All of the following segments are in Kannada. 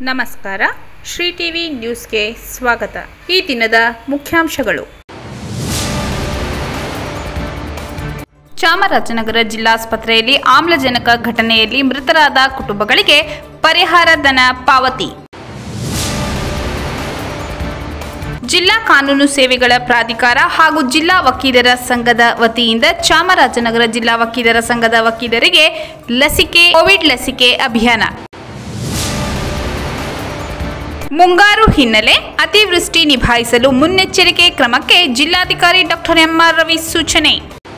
ನಮಸ್ಕಾರ. ಶ್ರೀ ಟಿವಿ ನ್ಯೂಸ್ಗೆ ಸ್ವಾಗತ. ಈ ದಿನದ ಮುಖ್ಯಾಂಶಗಳು. ಚಾಮರಾಜನಗರ ಜಿಲ್ಲಾಸ್ಪತ್ರೆಯಲ್ಲಿ ಆಮ್ಲಜನಕ ಘಟನೆಯಲ್ಲಿ ಮೃತರಾದ ಕುಟುಂಬಗಳಿಗೆ ಪರಿಹಾರ ಧನ ಪಾವತಿ. ಜಿಲ್ಲಾ ಕಾನೂನು ಸೇವೆಗಳ ಪ್ರಾಧಿಕಾರ ಹಾಗೂ ಜಿಲ್ಲಾ ವಕೀಲರ ಸಂಘದ ವತಿಯಿಂದ ಚಾಮರಾಜನಗರ ಜಿಲ್ಲಾ ವಕೀಲರ ಸಂಘದ ವಕೀಲರಿಗೆ ಕೋವಿಡ್ ಲಸಿಕೆ ಅಭಿಯಾನ. ಮುಂಗಾರು ಹಿನ್ನೆಲೆ ಅತಿವೃಷ್ಟಿ ನಿಭಾಯಿಸಲು ಮುನ್ನೆಚ್ಚರಿಕೆ ಕ್ರಮಕ್ಕೆ ಜಿಲ್ಲಾಧಿಕಾರಿ ಡಾಕ್ಟರ್ ಎಂ.ಆರ್. ರವಿ ಸೂಚನೆ.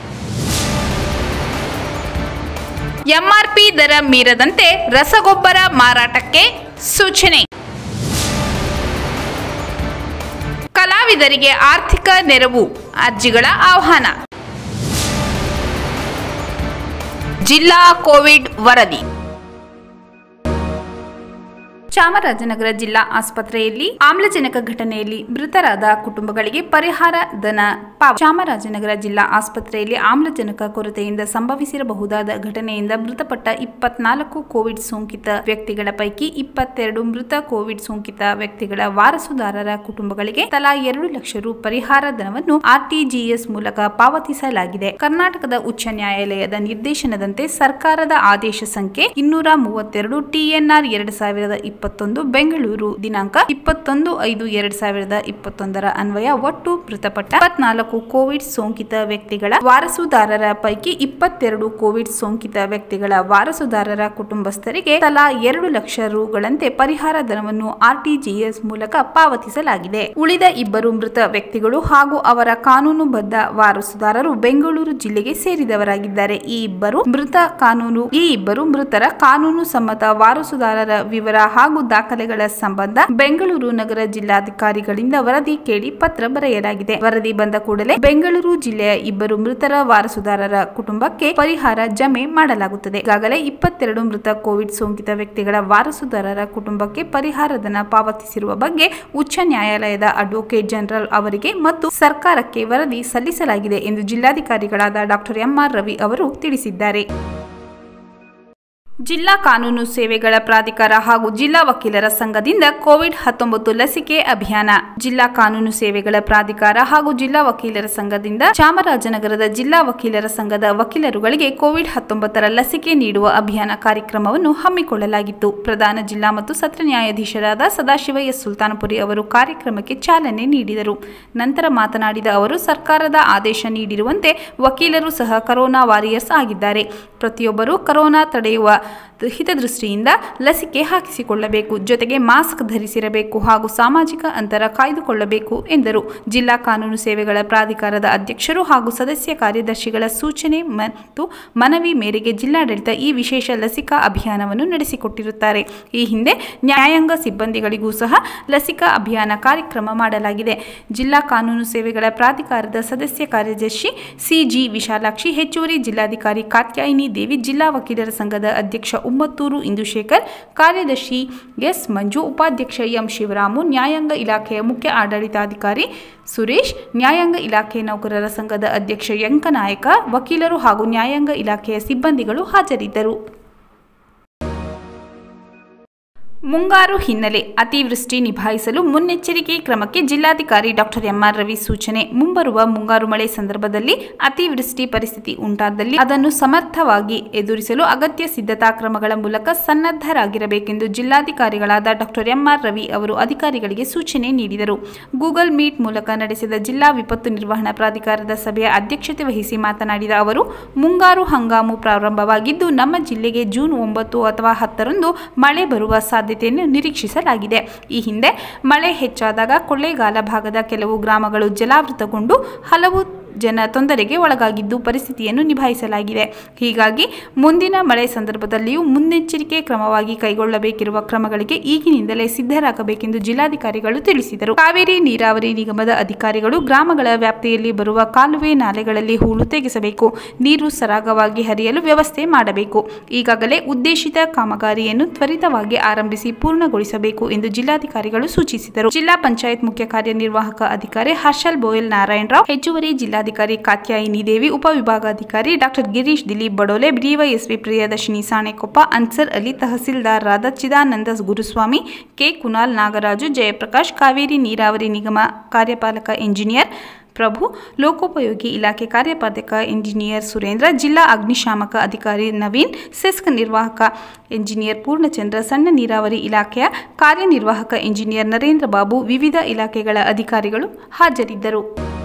ಎಂಆರ್ಪಿ ದರ ಮೀರದಂತೆ ರಸಗೊಬ್ಬರ ಮಾರಾಟಕ್ಕೆ ಸೂಚನೆ. ಕಲಾವಿದರಿಗೆ ಆರ್ಥಿಕ ನೆರವು ಅರ್ಜಿಗಳ ಆಹ್ವಾನ. ಜಿಲ್ಲಾ ಕೋವಿಡ್ ವರದಿ. ಚಾಮರಾಜನಗರ ಜಿಲ್ಲಾ ಆಸ್ಪತ್ರೆಯಲ್ಲಿ ಆಮ್ಲಜನಕ ಘಟನೆಯಲ್ಲಿ ಮೃತರಾದ ಕುಟುಂಬಗಳಿಗೆ ಪರಿಹಾರ ಧನ ಪಾವತಿ. ಚಾಮರಾಜನಗರ ಜಿಲ್ಲಾ ಆಸ್ಪತ್ರೆಯಲ್ಲಿ ಆಮ್ಲಜನಕ ಕೊರತೆಯಿಂದ ಸಂಭವಿಸಿರಬಹುದಾದ ಘಟನೆಯಿಂದ ಮೃತಪಟ್ಟ 24 ಕೋವಿಡ್ ಸೋಂಕಿತ ವ್ಯಕ್ತಿಗಳ ಪೈಕಿ 22 ಮೃತ ಕೋವಿಡ್ ಸೋಂಕಿತ ವ್ಯಕ್ತಿಗಳ ವಾರಸುದಾರರ ಕುಟುಂಬಗಳಿಗೆ ತಲಾ 2 ಲಕ್ಷ ರು ಪರಿಹಾರ ಧನವನ್ನು ಆರ್ಟಿಜಿಎಸ್ ಮೂಲಕ ಪಾವತಿಸಲಾಗಿದೆ. ಕರ್ನಾಟಕದ ಉಚ್ಚ ನ್ಯಾಯಾಲಯದ ನಿರ್ದೇಶನದಂತೆ ಸರ್ಕಾರದ ಆದೇಶ ಸಂಖ್ಯೆ 232 TNR 2021 ಬೆಂಗಳೂರು ದಿನಾಂಕ 21/5/2021 ಅನ್ವಯ ಒಟ್ಟು ಮೃತಪಟ್ಟ 24 ಕೋವಿಡ್ ಸೋಂಕಿತ ವ್ಯಕ್ತಿಗಳ ವಾರಸುದಾರರ ಪೈಕಿ 22 ಕೋವಿಡ್ ಸೋಂಕಿತ ವ್ಯಕ್ತಿಗಳ ವಾರಸುದಾರರ ಕುಟುಂಬಸ್ಥರಿಗೆ ತಲಾ 2 ಲಕ್ಷ ರುಗಳಂತೆ ಪರಿಹಾರ ಧನವನ್ನು ಆರ್ಟಿಜಿಎಸ್ ಮೂಲಕ ಪಾವತಿಸಲಾಗಿದೆ. ಉಳಿದ 2 ಮೃತ ವ್ಯಕ್ತಿಗಳು ಹಾಗೂ ಅವರ ಕಾನೂನುಬದ್ಧ ವಾರಸುದಾರರು ಬೆಂಗಳೂರು ಜಿಲ್ಲೆಗೆ ಸೇರಿದವರಾಗಿದ್ದಾರೆ. ಈ ಇಬ್ಬರು ಮೃತರ ಕಾನೂನು ಸಮ್ಮತ ವಾರಸುದಾರರ ವಿವರ ಹಾಗೂ ದಾಖಲೆಗಳ ಸಂಬಂಧ ಬೆಂಗಳೂರು ನಗರ ಜಿಲ್ಲಾಧಿಕಾರಿಗಳಿಂದ ವರದಿ ಕೇಳಿ ಪತ್ರ ಬರೆಯಲಾಗಿದೆ. ವರದಿ ಬಂದ ಕೂಡಲೇ ಬೆಂಗಳೂರು ಜಿಲ್ಲೆಯ 2 ಮೃತರ ವಾರಸುದಾರರ ಕುಟುಂಬಕ್ಕೆ ಪರಿಹಾರ ಜಮೆ ಮಾಡಲಾಗುತ್ತದೆ. ಈಗಾಗಲೇ 22 ಮೃತ ಕೋವಿಡ್ ಸೋಂಕಿತ ವ್ಯಕ್ತಿಗಳ ವಾರಸುದಾರರ ಕುಟುಂಬಕ್ಕೆ ಪರಿಹಾರ ಧನ ಪಾವತಿಸಿರುವ ಬಗ್ಗೆ ಉಚ್ಚ ನ್ಯಾಯಾಲಯದ ಅಡ್ವೊಕೇಟ್ ಜನರಲ್ ಅವರಿಗೆ ಮತ್ತು ಸರ್ಕಾರಕ್ಕೆ ವರದಿ ಸಲ್ಲಿಸಲಾಗಿದೆ ಎಂದು ಜಿಲ್ಲಾಧಿಕಾರಿಗಳಾದ ಡಾಕ್ಟರ್ ಎಂ.ಆರ್. ರವಿ ಅವರು ತಿಳಿಸಿದ್ದಾರೆ. ಜಿಲ್ಲಾ ಕಾನೂನು ಸೇವೆಗಳ ಪ್ರಾಧಿಕಾರ ಹಾಗೂ ಜಿಲ್ಲಾ ವಕೀಲರ ಸಂಘದಿಂದ ಕೋವಿಡ್-19 ಲಸಿಕೆ ಅಭಿಯಾನ. ಜಿಲ್ಲಾ ಕಾನೂನು ಸೇವೆಗಳ ಪ್ರಾಧಿಕಾರ ಹಾಗೂ ಜಿಲ್ಲಾ ವಕೀಲರ ಸಂಘದಿಂದ ಚಾಮರಾಜನಗರದ ಜಿಲ್ಲಾ ವಕೀಲರ ಸಂಘದ ವಕೀಲರುಗಳಿಗೆ ಕೋವಿಡ್-19 ಲಸಿಕೆ ನೀಡುವ ಅಭಿಯಾನ ಕಾರ್ಯಕ್ರಮವನ್ನು ಹಮ್ಮಿಕೊಳ್ಳಲಾಗಿತ್ತು. ಪ್ರಧಾನ ಜಿಲ್ಲಾ ಮತ್ತು ಸತ್ರ ನ್ಯಾಯಾಧೀಶರಾದ ಸದಾಶಿವ ಎಸ್ ಸುಲ್ತಾನಪುರಿ ಅವರು ಕಾರ್ಯಕ್ರಮಕ್ಕೆ ಚಾಲನೆ ನೀಡಿದರು. ನಂತರ ಮಾತನಾಡಿದ ಅವರು, ಸರ್ಕಾರದ ಆದೇಶ ನೀಡಿರುವಂತೆ ವಕೀಲರು ಸಹ ಕರೋನಾ ವಾರಿಯರ್ಸ್ ಆಗಿದ್ದಾರೆ. ಪ್ರತಿಯೊಬ್ಬರೂ ಕರೋನಾ ತಡೆಯುವ ಹಿತದೃಷ್ಟಿಯಿಂದ ಲಸಿಕೆ ಹಾಕಿಸಿಕೊಳ್ಳಬೇಕು, ಜೊತೆಗೆ ಮಾಸ್ಕ್ ಧರಿಸಿರಬೇಕು ಹಾಗೂ ಸಾಮಾಜಿಕ ಅಂತರ ಕಾಯ್ದುಕೊಳ್ಳಬೇಕು ಎಂದರು. ಜಿಲ್ಲಾ ಕಾನೂನು ಸೇವೆಗಳ ಪ್ರಾಧಿಕಾರದ ಅಧ್ಯಕ್ಷರು ಹಾಗೂ ಸದಸ್ಯ ಕಾರ್ಯದರ್ಶಿಗಳ ಸೂಚನೆ ಮತ್ತು ಮನವಿ ಮೇರೆಗೆ ಜಿಲ್ಲಾಡಳಿತ ಈ ವಿಶೇಷ ಲಸಿಕಾ ಅಭಿಯಾನವನ್ನು ನಡೆಸಿಕೊಟ್ಟಿರುತ್ತಾರೆ. ಈ ಹಿಂದೆ ನ್ಯಾಯಾಂಗ ಸಿಬ್ಬಂದಿಗಳಿಗೂ ಸಹ ಲಸಿಕಾ ಅಭಿಯಾನ ಕಾರ್ಯಕ್ರಮ ಮಾಡಲಾಗಿದೆ. ಜಿಲ್ಲಾ ಕಾನೂನು ಸೇವೆಗಳ ಪ್ರಾಧಿಕಾರದ ಸದಸ್ಯ ಕಾರ್ಯದರ್ಶಿ ಸಿಜಿ ವಿಶಾಲಾಕ್ಷಿ, ಹೆಚ್ಚುವರಿ ಜಿಲ್ಲಾಧಿಕಾರಿ ಕಾತ್ಯಾಯಿನಿ ದೇವಿ, ಜಿಲ್ಲಾ ವಕೀಲರ ಸಂಘದ ಅಧ್ಯಕ್ಷ ಉಮ್ಮತ್ತೂರು ಇಂದುಶೇಖರ್, ಕಾರ್ಯದರ್ಶಿ ಎಸ್ ಮಂಜು, ಉಪಾಧ್ಯಕ್ಷ ಎಂ ಶಿವರಾಮು, ನ್ಯಾಯಾಂಗ ಇಲಾಖೆಯ ಮುಖ್ಯ ಆಡಳಿತಾಧಿಕಾರಿ ಸುರೇಶ್, ನ್ಯಾಯಾಂಗ ಇಲಾಖೆ ನೌಕರರ ಸಂಘದ ಅಧ್ಯಕ್ಷ ಯಂಕನಾಯಕ, ವಕೀಲರು ಹಾಗೂ ನ್ಯಾಯಾಂಗ ಇಲಾಖೆಯ ಸಿಬ್ಬಂದಿಗಳು ಹಾಜರಿದ್ದರು. ಮುಂಗಾರು ಹಿನ್ನೆಲೆ ಅತಿವೃಷ್ಟಿ ನಿಭಾಯಿಸಲು ಮುನ್ನೆಚ್ಚರಿಕೆ ಕ್ರಮಕ್ಕೆ ಜಿಲ್ಲಾಧಿಕಾರಿ ಡಾಕ್ಟರ್ ಎಂ.ಆರ್. ರವಿ ಸೂಚನೆ. ಮುಂಬರುವ ಮುಂಗಾರು ಮಳೆ ಸಂದರ್ಭದಲ್ಲಿ ಅತಿವೃಷ್ಟಿ ಪರಿಸ್ಥಿತಿ ಉಂಟಾದಲ್ಲಿ ಅದನ್ನು ಸಮರ್ಥವಾಗಿ ಎದುರಿಸಲು ಅಗತ್ಯ ಸಿದ್ಧತಾ ಕ್ರಮಗಳ ಮೂಲಕ ಸನ್ನದ್ಧರಾಗಿರಬೇಕೆಂದು ಜಿಲ್ಲಾಧಿಕಾರಿಗಳಾದ ಡಾಕ್ಟರ್ ಎಂ.ಆರ್. ರವಿ ಅವರು ಅಧಿಕಾರಿಗಳಿಗೆ ಸೂಚನೆ ನೀಡಿದರು. ಗೂಗಲ್ ಮೀಟ್ ಮೂಲಕ ನಡೆಸಿದ ಜಿಲ್ಲಾ ವಿಪತ್ತು ನಿರ್ವಹಣಾ ಪ್ರಾಧಿಕಾರದ ಸಭೆಯ ಅಧ್ಯಕ್ಷತೆ ವಹಿಸಿ ಮಾತನಾಡಿದ ಅವರು, ಮುಂಗಾರು ಹಂಗಾಮು ಪ್ರಾರಂಭವಾಗಿದ್ದು ನಮ್ಮ ಜಿಲ್ಲೆಗೆ ಜೂನ್ 9 ಅಥವಾ 10ರಂದು ಮಳೆ ಬರುವ ಸಾಧ್ಯತೆ ನಿರೀಕ್ಷಿಸಲಾಗಿದೆ. ಈ ಹಿಂದೆ ಮಳೆ ಹೆಚ್ಚಾದಾಗ ಕೊಳ್ಳೇಗಾಲ ಭಾಗದ ಕೆಲವು ಗ್ರಾಮಗಳು ಜಲಾವೃತಗೊಂಡು ಹಲವು ಜನ ತೊಂದರೆಗೆ ಒಳಗಾಗಿದ್ದು ಪರಿಸ್ಥಿತಿಯನ್ನು ನಿಭಾಯಿಸಲಾಗಿದೆ. ಹೀಗಾಗಿ ಮುಂದಿನ ಮಳೆ ಸಂದರ್ಭದಲ್ಲಿಯೂ ಮುನ್ನೆಚ್ಚರಿಕೆ ಕ್ರಮವಾಗಿ ಕೈಗೊಳ್ಳಬೇಕಿರುವ ಕ್ರಮಗಳಿಗೆ ಈಗಿನಿಂದಲೇ ಸಿದ್ಧರಾಗಬೇಕೆಂದು ಜಿಲ್ಲಾಧಿಕಾರಿಗಳು ತಿಳಿಸಿದರು. ಕಾವೇರಿ ನೀರಾವರಿ ನಿಗಮದ ಅಧಿಕಾರಿಗಳು ಗ್ರಾಮಗಳ ವ್ಯಾಪ್ತಿಯಲ್ಲಿ ಬರುವ ಕಾಲುವೆ ನಾಲೆಗಳಲ್ಲಿ ಹೂಳು ತೆಗೆಸಬೇಕು, ನೀರು ಸರಾಗವಾಗಿ ಹರಿಯಲು ವ್ಯವಸ್ಥೆ ಮಾಡಬೇಕು. ಈಗಾಗಲೇ ಉದ್ದೇಶಿತ ಕಾಮಗಾರಿಯನ್ನು ತ್ವರಿತವಾಗಿ ಆರಂಭಿಸಿ ಪೂರ್ಣಗೊಳಿಸಬೇಕು ಎಂದು ಜಿಲ್ಲಾಧಿಕಾರಿಗಳು ಸೂಚಿಸಿದರು. ಜಿಲ್ಲಾ ಪಂಚಾಯತ್ ಮುಖ್ಯ ಕಾರ್ಯನಿರ್ವಾಹಕ ಅಧಿಕಾರಿ ಹರ್ಷಲ್ ಬೋಯಲ್ ನಾರಾಯಣರಾವ್, ಹೆಚ್ಚುವರಿ ಜಿಲ್ಲಾ ವೈದ್ಯಾಧಿಕಾರಿ ಕಾತ್ಯಾಯಿನಿ ದೇವಿ, ಉಪವಿಭಾಗಾಧಿಕಾರಿ ಡಾಕ್ಟರ್ ಗಿರೀಶ್ ದಿಲೀಪ್ ಬಡೋಲೆ, ಡಿವೈಎಸ್ಪಿ ಪ್ರಿಯದರ್ಶಿನಿ ಸಾಣೆಕೊಪ್ಪ, ಅನ್ಸರ್ ಅಲಿ, ತಹಸೀಲ್ದಾರರಾದ ಚಿದಾನಂದ ಗುರುಸ್ವಾಮಿ, ಕೆ ಕುನಾಲ್ ನಾಗರಾಜು, ಜಯಪ್ರಕಾಶ್, ಕಾವೇರಿ ನೀರಾವರಿ ನಿಗಮ ಕಾರ್ಯಪಾಲಕ ಇಂಜಿನಿಯರ್ ಪ್ರಭು, ಲೋಕೋಪಯೋಗಿ ಇಲಾಖೆ ಕಾರ್ಯಪಾಲಕ ಇಂಜಿನಿಯರ್ ಸುರೇಂದ್ರ, ಜಿಲ್ಲಾ ಅಗ್ನಿಶಾಮಕ ಅಧಿಕಾರಿ ನವೀನ್, ಸೆಸ್ಕ್ ನಿರ್ವಾಹಕ ಇಂಜಿನಿಯರ್ ಪೂರ್ಣಚಂದ್ರ, ಸಣ್ಣ ನೀರಾವರಿ ಇಲಾಖೆಯ ಕಾರ್ಯನಿರ್ವಾಹಕ ಇಂಜಿನಿಯರ್ ನರೇಂದ್ರ ಬಾಬು, ವಿವಿಧ ಇಲಾಖೆಗಳ ಅಧಿಕಾರಿಗಳು ಹಾಜರಿದ್ದರು.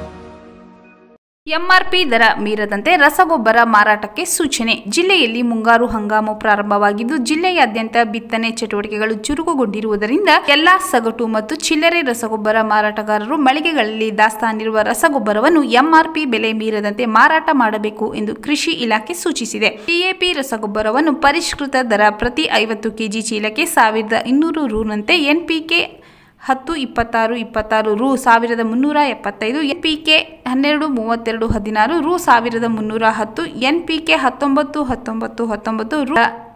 ಎಂಆರ್ಪಿ ದರ ಮೀರದಂತೆ ರಸಗೊಬ್ಬರ ಮಾರಾಟಕ್ಕೆ ಸೂಚನೆ. ಜಿಲ್ಲೆಯಲ್ಲಿ ಮುಂಗಾರು ಹಂಗಾಮು ಪ್ರಾರಂಭವಾಗಿದ್ದು ಜಿಲ್ಲೆಯಾದ್ಯಂತ ಬಿತ್ತನೆ ಚಟುವಟಿಕೆಗಳು ಚುರುಕುಗೊಂಡಿರುವುದರಿಂದ ಎಲ್ಲಾ ಸಗಟು ಮತ್ತು ಚಿಲ್ಲರೆ ರಸಗೊಬ್ಬರ ಮಾರಾಟಗಾರರು ಮಳಿಗೆಗಳಲ್ಲಿ ದಾಸ್ತಾನಿರುವ ರಸಗೊಬ್ಬರವನ್ನು ಎಂಆರ್ಪಿ ಬೆಲೆ ಮೀರದಂತೆ ಮಾರಾಟ ಮಾಡಬೇಕು ಎಂದು ಕೃಷಿ ಇಲಾಖೆ ಸೂಚಿಸಿದೆ. ಡಿಎಪಿ ರಸಗೊಬ್ಬರವನ್ನು ಪರಿಷ್ಕೃತ ದರ ಪ್ರತಿ 50 ಕೆಜಿ ಚೀಲಕ್ಕೆ 1200 ರುನಂತೆ, ಎನ್ಪಿಕೆ 10-26-26 ರು 1375, ಎನ್ಪಿಕೆ 12-32-16 ರು 1310, ಎನ್ಪಿಕೆ 19-19-19 ರು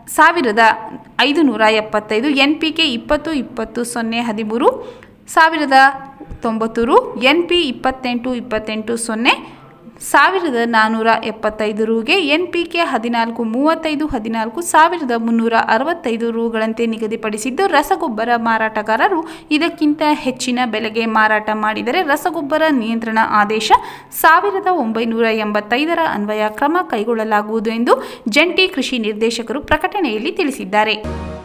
1575, ಎನ್ಪಿಕೆ 20-20-013 1090 ರು, ಎನ್ಪಿ 28-28-0 1475 ರುಗೆ, ಎನ್ಪಿಕೆ 14-35-14 1365 ರುಗಳಂತೆ ನಿಗದಿಪಡಿಸಿದ್ದು, ರಸಗೊಬ್ಬರ ಮಾರಾಟಗಾರರು ಇದಕ್ಕಿಂತ ಹೆಚ್ಚಿನ ಬೆಲೆಗೆ ಮಾರಾಟ ಮಾಡಿದರೆ ರಸಗೊಬ್ಬರ ನಿಯಂತ್ರಣ ಆದೇಶ 1985 ಅನ್ವಯ ಕ್ರಮ ಕೈಗೊಳ್ಳಲಾಗುವುದು ಎಂದು ಜಂಟಿ ಕೃಷಿ ನಿರ್ದೇಶಕರು ಪ್ರಕಟಣೆಯಲ್ಲಿ ತಿಳಿಸಿದ್ದಾರೆ.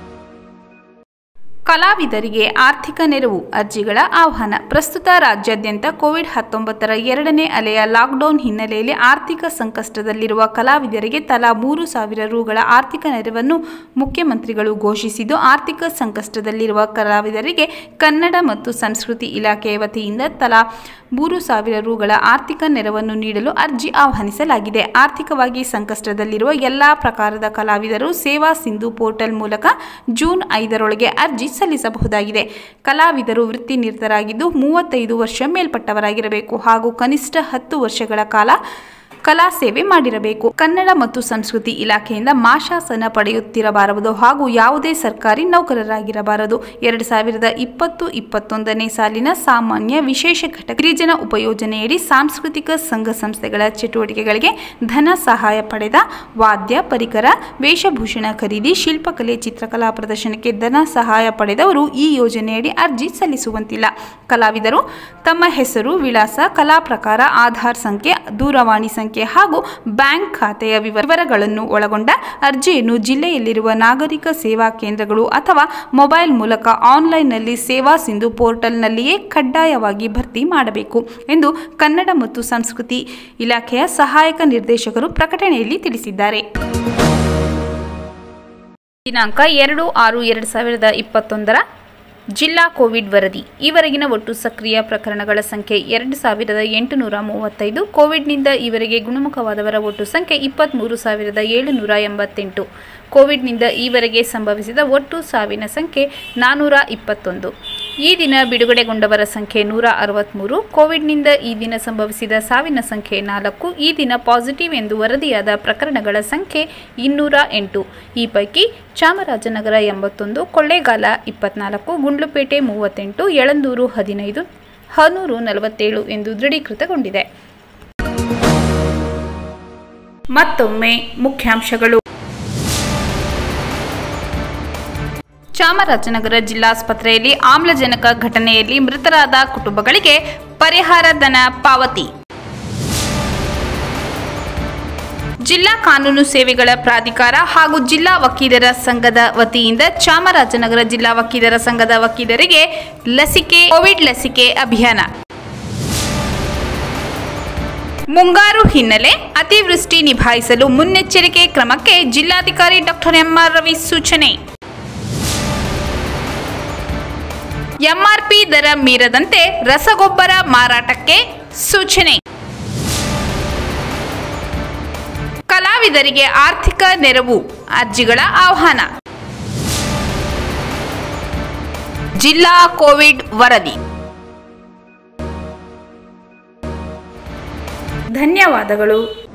ಕಲಾವಿದರಿಗೆ ಆರ್ಥಿಕ ನೆರವು ಅರ್ಜಿಗಳ ಆಹ್ವಾನ. ಪ್ರಸ್ತುತ ರಾಜ್ಯಾದ್ಯಂತ ಕೋವಿಡ್-19 ಎರಡನೇ ಅಲೆಯ ಲಾಕ್ಡೌನ್ ಹಿನ್ನೆಲೆಯಲ್ಲಿ ಆರ್ಥಿಕ ಸಂಕಷ್ಟದಲ್ಲಿರುವ ಕಲಾವಿದರಿಗೆ ತಲಾ 3,000 ರುಗಳ ಆರ್ಥಿಕ ನೆರವನ್ನು ಮುಖ್ಯಮಂತ್ರಿಗಳು ಘೋಷಿಸಿದ್ದು, ಆರ್ಥಿಕ ಸಂಕಷ್ಟದಲ್ಲಿರುವ ಕಲಾವಿದರಿಗೆ ಕನ್ನಡ ಮತ್ತು ಸಂಸ್ಕೃತಿ ಇಲಾಖೆಯ ವತಿಯಿಂದ ತಲಾ 3,000 ರುಗಳ ಆರ್ಥಿಕ ನೆರವನ್ನು ನೀಡಲು ಅರ್ಜಿ ಆಹ್ವಾನಿಸಲಾಗಿದೆ. ಆರ್ಥಿಕವಾಗಿ ಸಂಕಷ್ಟದಲ್ಲಿರುವ ಎಲ್ಲಾ ಪ್ರಕಾರದ ಕಲಾವಿದರು ಸೇವಾ ಸಿಂಧು ಪೋರ್ಟಲ್ ಮೂಲಕ ಜೂನ್ 5ರೊಳಗೆ ಅರ್ಜಿ ಸಲ್ಲಿಸಬಹುದಾಗಿದೆ. ಕಲಾವಿದರು ವೃತ್ತಿ ನಿರತರಾಗಿದ್ದು 35 ವರ್ಷ ಮೇಲ್ಪಟ್ಟವರಾಗಿರಬೇಕು ಹಾಗೂ ಕನಿಷ್ಠ 10 ವರ್ಷಗಳ ಕಾಲ ಕಲಾ ಸೇವೆ ಮಾಡಿರಬೇಕು. ಕನ್ನಡ ಮತ್ತು ಸಂಸ್ಕೃತಿ ಇಲಾಖೆಯಿಂದ ಮಾಶಾಸನ ಪಡೆಯುತ್ತಿರಬಾರದು ಹಾಗೂ ಯಾವುದೇ ಸರ್ಕಾರಿ ನೌಕರರಾಗಿರಬಾರದು. 2020-21ನೇ ಸಾಲಿನ ಸಾಮಾನ್ಯ ವಿಶೇಷ ಘಟಕ ಗಿರಿಜನ ಉಪಯೋಜನೆಯಡಿ ಸಾಂಸ್ಕೃತಿಕ ಸಂಘ ಸಂಸ್ಥೆಗಳ ಚಟುವಟಿಕೆಗಳಿಗೆ ಧನ ಸಹಾಯ ಪಡೆದ ವಾದ್ಯ ಪರಿಕರ, ವೇಷಭೂಷಣ ಖರೀದಿ, ಶಿಲ್ಪಕಲೆ, ಚಿತ್ರಕಲಾ ಪ್ರದರ್ಶನಕ್ಕೆ ಧನ ಸಹಾಯ ಪಡೆದವರು ಈ ಯೋಜನೆಯಡಿ ಅರ್ಜಿ ಸಲ್ಲಿಸುವಂತಿಲ್ಲ. ಕಲಾವಿದರು ತಮ್ಮ ಹೆಸರು, ವಿಳಾಸ, ಕಲಾ ಪ್ರಕಾರ, ಆಧಾರ್ ಸಂಖ್ಯೆ, ದೂರವಾಣಿ ಸಂಖ್ಯೆ ಹಾಗೂ ಬ್ಯಾಂಕ್ ಖಾತೆಯ ವಿವರಗಳನ್ನು ಒಳಗೊಂಡ ಅರ್ಜಿಯನ್ನು ಜಿಲ್ಲೆಯಲ್ಲಿರುವ ನಾಗರಿಕ ಸೇವಾ ಕೇಂದ್ರಗಳು ಅಥವಾ ಮೊಬೈಲ್ ಮೂಲಕ ಆನ್ಲೈನ್ನಲ್ಲಿ ಸೇವಾ ಸಿಂಧು ಪೋರ್ಟಲ್ನಲ್ಲಿಯೇ ಕಡ್ಡಾಯವಾಗಿ ಭರ್ತಿ ಮಾಡಬೇಕು ಎಂದು ಕನ್ನಡ ಮತ್ತು ಸಂಸ್ಕೃತಿ ಇಲಾಖೆಯ ಸಹಾಯಕ ನಿರ್ದೇಶಕರು ಪ್ರಕಟಣೆಯಲ್ಲಿ ತಿಳಿಸಿದ್ದಾರೆ. ದಿನಾಂಕ 2/6/2021 ಜಿಲ್ಲಾ ಕೋವಿಡ್ ವರದಿ. ಈವರೆಗಿನ ಒಟ್ಟು ಸಕ್ರಿಯ ಪ್ರಕರಣಗಳ ಸಂಖ್ಯೆ 2835. ಕೋವಿಡ್ನಿಂದ ಈವರೆಗೆ ಗುಣಮುಖವಾದವರ ಒಟ್ಟು ಸಂಖ್ಯೆ 23,788. ಕೋವಿಡ್ನಿಂದ ಈವರೆಗೆ ಸಂಭವಿಸಿದ ಒಟ್ಟು ಸಾವಿನ ಸಂಖ್ಯೆ 421. ಈ ದಿನ ಬಿಡುಗಡೆಗೊಂಡವರ ಸಂಖ್ಯೆ 163. ಕೋವಿಡ್ನಿಂದ ಈ ದಿನ ಸಂಭವಿಸಿದ ಸಾವಿನ ಸಂಖ್ಯೆ 4. ಈ ದಿನ ಪಾಸಿಟಿವ್ ಎಂದು ವರದಿಯಾದ ಪ್ರಕರಣಗಳ ಸಂಖ್ಯೆ 208. ಈ ಪೈಕಿ ಚಾಮರಾಜನಗರ 81, ಕೊಳ್ಳೇಗಾಲ 24, ಗುಂಡ್ಲುಪೇಟೆ 38, ಯಳಂದೂರು 15, ಹನೂರು 47 ಎಂದು ದೃಢೀಕೃತಗೊಂಡಿದೆ. ಮತ್ತೊಮ್ಮೆ ಮುಖ್ಯಾಂಶಗಳು. ಚಾಮರಾಜನಗರ ಜಿಲ್ಲಾಸ್ಪತ್ರೆಯಲ್ಲಿ ಆಮ್ಲಜನಕ ಘಟನೆಯಲ್ಲಿ ಮೃತರಾದ ಕುಟುಂಬಗಳಿಗೆ ಪರಿಹಾರ ಧನ ಪಾವತಿ. ಜಿಲ್ಲಾ ಕಾನೂನು ಸೇವೆಗಳ ಪ್ರಾಧಿಕಾರ ಹಾಗೂ ಜಿಲ್ಲಾ ವಕೀಲರ ಸಂಘದ ವತಿಯಿಂದ ಚಾಮರಾಜನಗರ ಜಿಲ್ಲಾ ವಕೀಲರ ಸಂಘದ ವಕೀಲರಿಗೆ ಕೋವಿಡ್ ಲಸಿಕೆ ಅಭಿಯಾನ. ಮುಂಗಾರು ಹಿನ್ನೆಲೆ ಅತಿವೃಷ್ಟಿ ನಿಭಾಯಿಸಲು ಮುನ್ನೆಚ್ಚರಿಕೆ ಕ್ರಮಕ್ಕೆ ಜಿಲ್ಲಾಧಿಕಾರಿ ಡಾಕ್ಟರ್ ಎಂ.ಆರ್. ರವಿ ಸೂಚನೆ. ಎಂಆರ್ಪಿ ದರ ಮೀರದಂತೆ ರಸಗೊಬ್ಬರ ಮಾರಾಟಕ್ಕೆ ಸೂಚನೆ. ಕಲಾವಿದರಿಗೆ ಆರ್ಥಿಕ ನೆರವು ಅರ್ಜಿಗಳ ಆಹ್ವಾನ. ಜಿಲ್ಲಾ ಕೋವಿಡ್ ವರದಿ. ಧನ್ಯವಾದಗಳು.